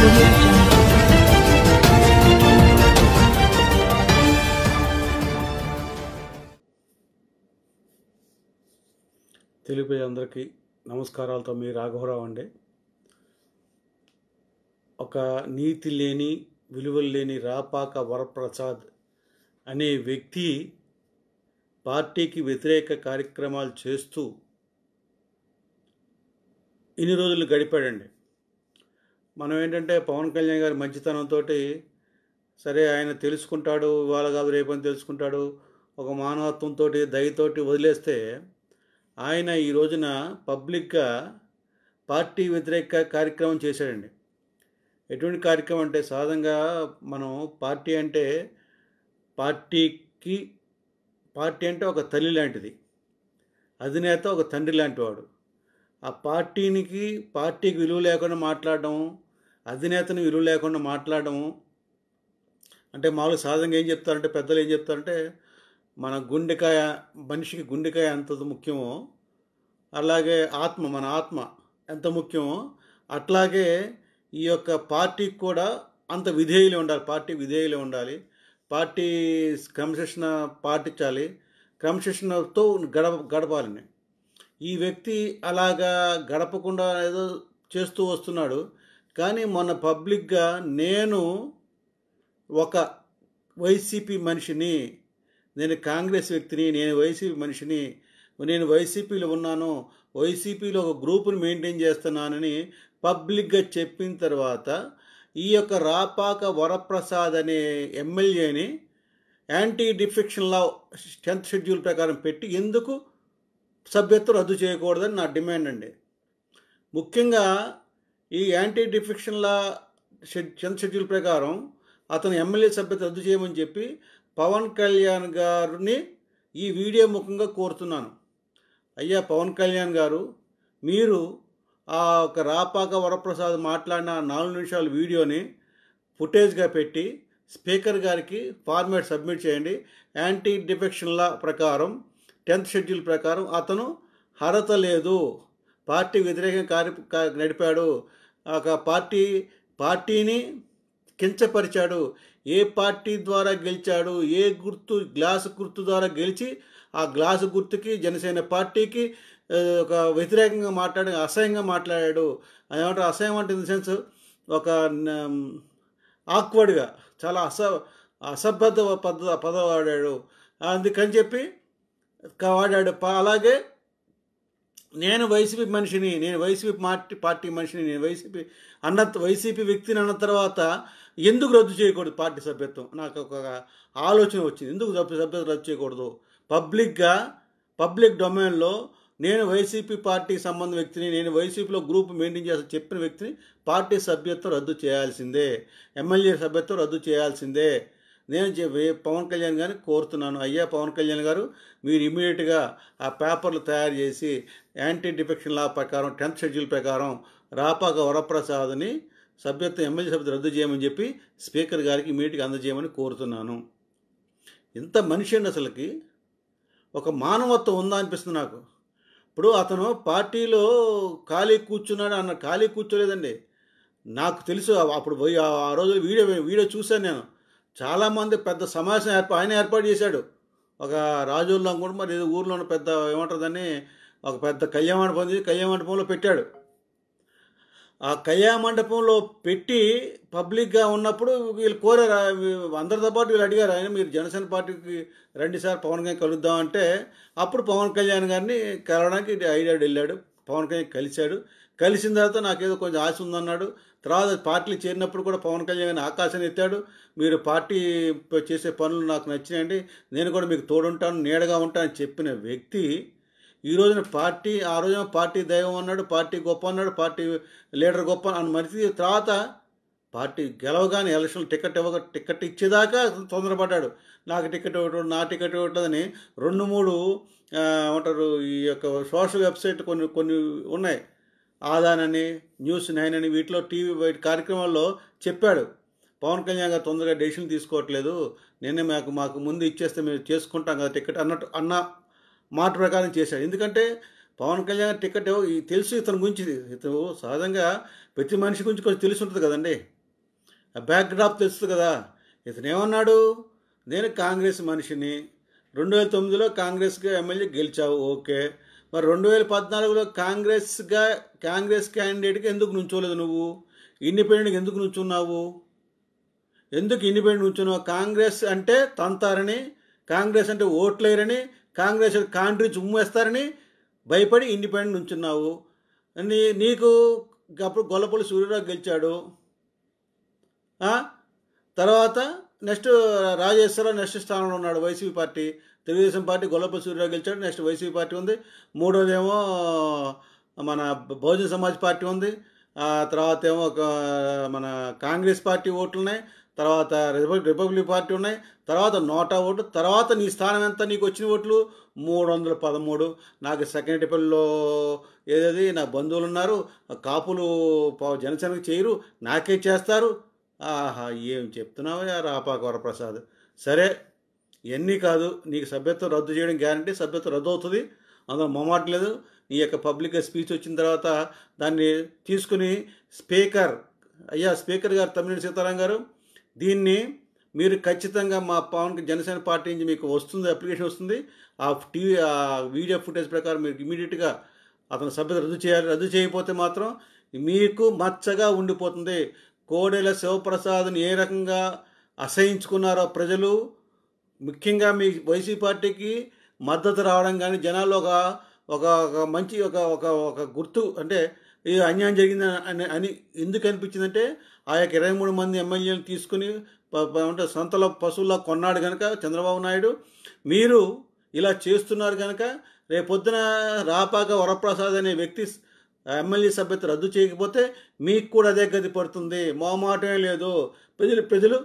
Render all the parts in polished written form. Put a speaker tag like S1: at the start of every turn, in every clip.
S1: audio jungle.
S2: Telugu అందరికీ నమస్కారాలతో మీ రాఘవరావు అండి. ఒక నీతి లేని విలువలు లేని రాపాక వరప్రసాద్ అనే వ్యక్తి పార్టీకి వ్యతిరేక కార్యక్రమాలు చేస్తూ ఇన్ని రోజులు గడిపాడండి. మనం ఏంటంటే పవన్ కళ్యాణ్ గారి మంచితనంతో సరే ఆయన తెలుసుకుంటాడు, ఇవాళ కాదు రేపని తెలుసుకుంటాడు, ఒక మానవత్వంతో దయతోటి వదిలేస్తే ఆయన ఈ రోజున పబ్లిక్గా పార్టీ వ్యతిరేక కార్యక్రమం చేశాడండి. ఎటువంటి కార్యక్రమం అంటే సాధారణంగా మనం పార్టీ అంటే ఒక తల్లి లాంటిది, అధినేత ఒక తండ్రి లాంటి వాడు. ఆ పార్టీకి విలువ లేకుండా మాట్లాడడం, అధినేతని విలువ లేకుండా మాట్లాడడం అంటే మామూలు సాధారణంగా ఏం చెప్తారంటే పెద్దలు ఏం చెప్తారంటే మనిషికి గుండెకాయ ఎంత ముఖ్యమో అలాగే మన ఆత్మ ఎంత ముఖ్యమో అట్లాగే ఈ యొక్క పార్టీకి కూడా అంత విధేయులు ఉండాలి. పార్టీ క్రమశిక్షణ పాటించాలి, క్రమశిక్షణతో గడపాలని. ఈ వ్యక్తి అలాగా గడపకుండా ఏదో చేస్తూ వస్తున్నాడు. కానీ మొన్న పబ్లిక్గా నేను ఒక వైసీపీ మనిషిని, నేను కాంగ్రెస్ వ్యక్తిని, నేను వైసీపీ మనిషిని, నేను వైసీపీలో ఉన్నాను, వైసీపీలో ఒక గ్రూపుని మెయింటైన్ చేస్తున్నానని పబ్లిక్గా చెప్పిన తర్వాత ఈ యొక్క రాపాక వరప్రసాద్ అనే ఎమ్మెల్యేని యాంటీ డిఫెక్షన్ లా 10th షెడ్యూల్ ప్రకారం పెట్టి ఎందుకు సభ్యత్వం రద్దు చేయకూడదని నా డిమాండ్ అండి. ముఖ్యంగా ఈ యాంటీ డిఫెక్షన్ లా 10th షెడ్యూల్ ప్రకారం అతను ఎమ్మెల్యే సభ్యత రద్దు చేయమని చెప్పి పవన్ కళ్యాణ్ గారిని ఈ వీడియో ముఖంగా కోరుతున్నాను. అయ్యా పవన్ కళ్యాణ్ గారు, మీరు ఆ ఒక రాపాక వరప్రసాద్ మాట్లాడిన 4 నిమిషాల వీడియోని ఫుటేజ్గా పెట్టి స్పీకర్ గారికి ఫార్మాట్ సబ్మిట్ చేయండి. యాంటీ డిఫెక్షన్ లా ప్రకారం 10th షెడ్యూల్ ప్రకారం అతను అర్హత లేదు, పార్టీ వ్యతిరేకంగా నడిపాడు, ఒక పార్టీని కించపరిచాడు, ఏ పార్టీ ద్వారా గెలిచాడు, ఏ గ్లాసు గుర్తు ద్వారా గెలిచి ఆ గ్లాసు గుర్తుకి జనసేన పార్టీకి ఒక వ్యతిరేకంగా అసహ్యంగా మాట్లాడాడు. ఏమంటారు అసహ్యం అంటే ఇన్ ద సెన్స్ ఒక ఆక్వర్డ్గా చాలా అసభ్యత పదం వాడాడు. అందుకని చెప్పి వాడాడు. అలాగే నేను వైసీపీ మనిషిని, నేను వైసీపీ పార్టీ మనిషిని, నేను వైసీపీ వ్యక్తిని అన్న తర్వాత ఎందుకు రద్దు చేయకూడదు పార్టీ సభ్యత్వం? నాకు ఒక ఆలోచన వచ్చింది. ఎందుకు సభ్యత్వం రద్దు చేయకూడదు? పబ్లిక్ డొమైన్లో నేను వైసీపీ పార్టీకి సంబంధ వ్యక్తిని, నేను వైసీపీలో గ్రూప్ మెయింటైన్ చేస్తా చెప్పిన వ్యక్తిని పార్టీ సభ్యత్వం రద్దు చేయాల్సిందే, ఎమ్మెల్యే సభ్యత్వం రద్దు చేయాల్సిందే. నేను పవన్ కళ్యాణ్ గారిని కోరుతున్నాను. అయ్యా పవన్ కళ్యాణ్ గారు, మీరు ఇమీడియట్గా ఆ పేపర్లు తయారు చేసి యాంటీ డిఫెక్షన్ లా ప్రకారం 10th షెడ్యూల్ ప్రకారం రాపాక వరప్రసాద్ని ఎమ్మెల్యే సభ్యత్వం రద్దు చేయమని చెప్పి స్పీకర్ గారికి ఇమీడియట్గా అందజేయమని కోరుతున్నాను. ఇంత మనిషి అండి, అసలుకి ఒక మానవత్వం ఉందా అనిపిస్తుంది నాకు. ఇప్పుడు అతను పార్టీలో ఖాళీ కూర్చోలేదండి. నాకు తెలుసు అప్పుడు పోయి ఆ రోజు వీడియో చూశాను నేను. చాలామంది పెద్ద సమావేశం ఆయన ఏర్పాటు చేశాడు. ఒక రాజుల్లో కూడా మరి ఊర్లో పెద్ద ఏమంటుందని ఒక పెద్ద కళ్యాణ మండపంలో పెట్టాడు. ఆ కళ్యాణ మండపంలో పెట్టి పబ్లిక్గా ఉన్నప్పుడు వీళ్ళు కోరారు, అందరితో పాటు వీళ్ళు అడిగారు, ఆయన మీరు జనసేన పార్టీకి రండి సార్, పవన్ కళ్యాణ్ కలుద్దామంటే అప్పుడు పవన్ కళ్యాణ్ గారిని కలవడానికి వెళ్ళాడు. పవన్ కళ్యాణ్ కలిసిన తర్వాత నాకేదో కొంచెం ఆశ ఉందన్నాడు. తర్వాత పార్టీలు చేరినప్పుడు కూడా పవన్ కళ్యాణ్ గారిని ఆకాశాన్ని ఎత్తాడు. మీరు పార్టీ చేసే పనులు నాకు నచ్చినాయండి, నేను కూడా మీకు తోడుంటాను, నీడగా ఉంటానని చెప్పిన వ్యక్తి ఈ రోజున ఆ రోజున పార్టీ దైవం అన్నాడు, పార్టీ గొప్ప అన్నాడు, పార్టీ లీడర్ గొప్ప అని మరిచి తర్వాత పార్టీ గెలవగానే ఎలక్షన్ టికెట్ ఇచ్చేదాకా తొందరపడ్డాడు. నాకు టికెట్ ఇవ్వట్లేదని 2-3 ఏమంటారు ఈ యొక్క సోషల్ వెబ్సైట్ కొన్ని ఉన్నాయి, ఆదానని, News9 అని, వీటిలో టీవీ కార్యక్రమాల్లో చెప్పాడు. పవన్ కళ్యాణ్ గారు తొందరగా డెసిషన్ తీసుకోవట్లేదు, నేనే మాకు ముందు ఇచ్చేస్తే మేము చేసుకుంటాం కదా టికెట్ అన్న మాట ప్రకారం చేశాడు. ఎందుకంటే పవన్ కళ్యాణ్ టికెట్ తెలుసు ఇతని గురించి, ఇతను సహజంగా ప్రతి మనిషి గురించి కొంచెం తెలిసి ఉంటుంది కదండి. ఆ బ్యాక్డ్రాప్ తెలుస్తుంది కదా. ఇతను ఏమన్నాడు, నేను కాంగ్రెస్ మనిషిని, 2009లో కాంగ్రెస్గా ఎమ్మెల్యే గెలిచావు, ఓకే. మరి 2014లో కాంగ్రెస్ క్యాండిడేట్కి ఎందుకు నుంచోలేదు నువ్వు? ఇండిపెండెంట్కి ఎందుకు నుంచున్నావు? ఎందుకు ఇండిపెండెంట్ నుంచున్నావు? కాంగ్రెస్ అంటే తంతారని, కాంగ్రెస్ అంటే ఓట్లేరని, కాంగ్రెస్ కాంట్రించి ఉమ్మేస్తారని భయపడి ఇండిపెండెంట్ నుంచున్నావు. నీకు అప్పుడు గొల్లపల్లి సూర్యరావు గెలిచాడు. తర్వాత నెక్స్ట్ రాజేశ్వరరావు నెక్స్ట్ స్థానంలో ఉన్నాడు, YCP party. Telugudesam party Gollapalli Suryarao గెలిచాడు, నెక్స్ట్ వైసీపీ పార్టీ ఉంది. మూడోదేమో మన బహుజన సమాజ్ పార్టీ ఉంది. తర్వాత ఏమో మన కాంగ్రెస్ పార్టీ ఓట్లు ఉన్నాయి. తర్వాత రిపబ్లిక్ పార్టీ ఉన్నాయి. తర్వాత నోటా ఓటు. తర్వాత నీ స్థానం ఎంత? నీకు వచ్చిన ఓట్లు 313. నాకు సెకండరీపల్లిలో ఏదేది నా బంధువులు ఉన్నారు, కాపులు జనసేనకు చేయరు, నాకే చేస్తారు. ఆహా, ఏం చెప్తున్నావా రాపాక వరప్రసాద్? సరే, ఇవన్నీ కాదు, నీకు సభ్యత్వం రద్దు చేయడం గ్యారంటీ, సభ్యత్వం రద్దు అవుతుంది, అందులో మొమాటలేదు. నీ యొక్క పబ్లిక్ స్పీచ్ వచ్చిన తర్వాత దాన్ని తీసుకుని స్పీకర్ గారు తమ్మినేని సీతారాం గారు, దీన్ని మీరు ఖచ్చితంగా మా జనసేన పార్టీ నుంచి మీకు వస్తుంది, అప్లికేషన్ వస్తుంది. ఆ వీడియో ఫుటేజ్ ప్రకారం మీరు ఇమీడియట్గా అతను సభ్యత రద్దు చేయాలి. రద్దు చేయకపోతే మాత్రం మీకు మచ్చగా ఉండిపోతుంది. కోడెల శివప్రసాద్ని ఏ రకంగా అసహించుకున్నారో ప్రజలు, ముఖ్యంగా మీ వైసీపీ పార్టీకి మద్దతు రావడం కానీ జనాల్లో ఒక మంచి ఒక గుర్తు, అంటే ఇది అన్యాయం జరిగింది అని ఎందుకు అనిపించిందంటే, ఆ యొక్క 23 మంది ఎమ్మెల్యేలు తీసుకుని అంటే సొంతలో పశువుల్లో కొన్నాడు కనుక చంద్రబాబు నాయుడు. మీరు ఇలా చేస్తున్నారు కనుక రేపొద్దున రాపాక వరప్రసాద్ అనే వ్యక్తి ఎమ్మెల్యే సభ్యత రద్దు చేయకపోతే మీకు కూడా అదే గతి పడుతుంది. మొహమాటమే లేదు. ప్రజలు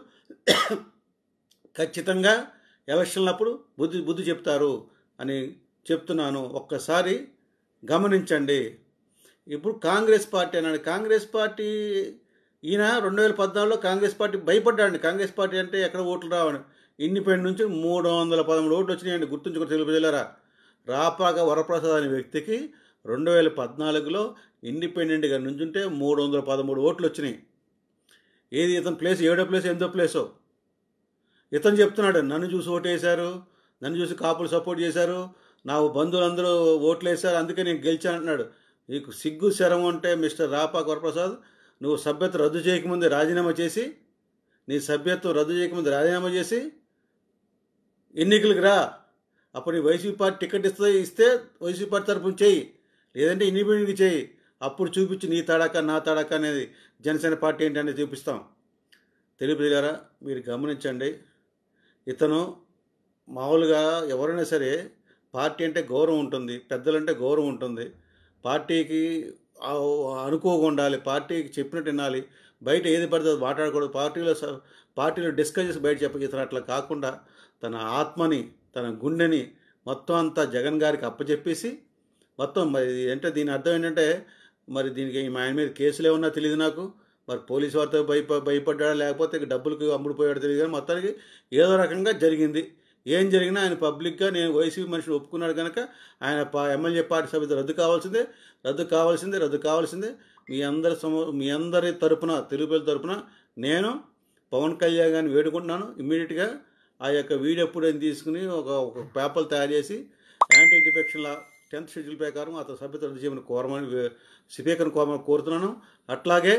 S2: ఖచ్చితంగా ఎలక్షన్లప్పుడు బుద్ధి చెప్తారు అని చెప్తున్నాను. ఒక్కసారి గమనించండి. ఇప్పుడు కాంగ్రెస్ పార్టీ అన్నాడు. కాంగ్రెస్ పార్టీ ఈయన 2014లో కాంగ్రెస్ పార్టీ భయపడ్డాడు. కాంగ్రెస్ పార్టీ అంటే ఎక్కడ ఓట్లు రావని. ఇండిపెండెంట్ నుంచి 313 ఓట్లు వచ్చినాయండి. గుర్తుంచుకుని తెలుగు ప్రజలారా, రాపాక వరప్రసాద్ అనే వ్యక్తికి 2014లో ఇండిపెండెంట్గా నుంచుంటే 313 ఓట్లు వచ్చినాయి. ఏది ఇతని ప్లేస్ 7వ ప్లేస్ 8వ ప్లేసో. ఇతను చెప్తున్నాడు, నన్ను చూసి ఓటేశారు, నన్ను చూసి కాపులు సపోర్ట్ చేశారు, నా బంధువులందరూ ఓట్లు వేశారు, అందుకే నేను గెలిచాను అంటున్నాడు. నీకు సిగ్గు శరం అంటే మిస్టర్ రాపాక వరప్రసాద్, నువ్వు సభ్యత్వం రద్దు చేయకముందే రాజీనామా చేసి, నీ సభ్యత్వం రద్దు చేయకముందే రాజీనామా చేసి ఎన్నికలకు రా. అప్పుడు నీ వైసీపీ పార్టీ టికెట్ ఇస్తే వైసీపీ పార్టీ తరఫున చేయి, లేదంటే ఇండిపెండెంట్కి చేయి. అప్పుడు చూపించి నీ తడాక నా తడాక అనేది జనసేన పార్టీ ఏంటనేది చూపిస్తాం. తెలుగు ప్రజలారా, మీరు గమనించండి. ఇతను మామూలుగా ఎవరైనా సరే పార్టీ అంటే గౌరవం ఉంటుంది, పెద్దలంటే గౌరవం ఉంటుంది, పార్టీకి అనుకోగా ఉండాలి, పార్టీకి చెప్పినట్టు వినాలి. బయట ఏది పడితే అది మాట్లాడకూడదు. పార్టీలో డిస్కస్ చేసి బయట చెప్పక. ఇతను అట్లా కాకుండా తన ఆత్మని, తన గుండెని మొత్తం అంతా జగన్ గారికి అప్పచెప్పేసి మొత్తం మరి అంటే దీని అర్థం ఏంటంటే, మరి దీనికి ఆయన మీద కేసులు ఏమన్నా తెలియదు నాకు. మరి పోలీసు వారితో భయపడ్డా లేకపోతే డబ్బులకు అమ్ముడుపోయాడో తెలియదు, కానీ మొత్తానికి ఏదో రకంగా జరిగింది. ఏం జరిగినా ఆయన పబ్లిక్గా నేను వైసీపీ మనిషిని ఒప్పుకున్నాడు కనుక ఆయన ఎమ్మెల్యే పార్టీ సభ్యత రద్దు కావాల్సిందే. మీ అందరి తరపున, తెలుగు ప్రజల తరపున నేను పవన్ కళ్యాణ్ గారిని వేడుకుంటున్నాను. ఇమ్మీడియట్గా ఆ యొక్క వీడియో ఎప్పుడైనా తీసుకుని ఒక పేపర్లు తయారు చేసి యాంటీ డిఫెక్షన్ లా 10th షెడ్యూల్ ప్రకారం అతను సభ్యత రద్దు చేయమని స్పీకర్ని కోరుతున్నాను. అట్లాగే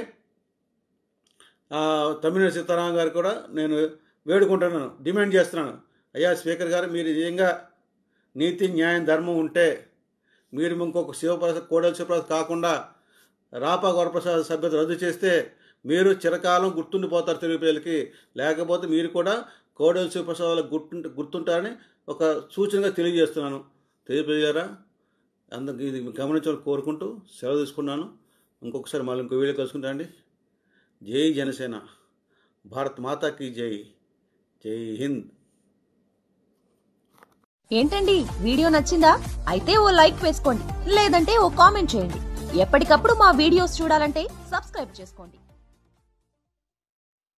S2: తమ్మినేని సీతారాం గారు కూడా నేను వేడుకుంటున్నాను, డిమాండ్ చేస్తున్నాను. అయ్యా స్పీకర్ గారు, మీరు నిజంగా నీతి న్యాయం ధర్మం ఉంటే మీరు ఇంకొక కోడెల శివప్రసాద్ కాకుండా రాపాక వరప్రసాద్ సభ్యత రద్దు చేస్తే మీరు చిరకాలం గుర్తుండిపోతారు తెలుగు ప్రజలకి. లేకపోతే మీరు కూడా కోడెల శివప్రసాద్ గుర్తుంటారని ఒక సూచనగా తెలియజేస్తున్నాను. తెలుగు ప్రజలారా, అందరికి ఇది గమనించాలని కోరుకుంటూ సెలవు తీసుకున్నాను. ఇంకొకసారి మళ్ళీ ఇంకో వీడియో కలుసుకుంటా అండి. జై జనసేన, భారత్ మాతాకి జై, జై హింద్.
S1: ఏంటండి, వీడియో నచ్చిందా? అయితే ఓ లైక్ వేసుకోండి, లేదంటే ఓ కామెంట్ చేయండి. ఎప్పటికప్పుడు మా వీడియోస్ చూడాలంటే సబ్స్క్రైబ్ చేసుకోండి.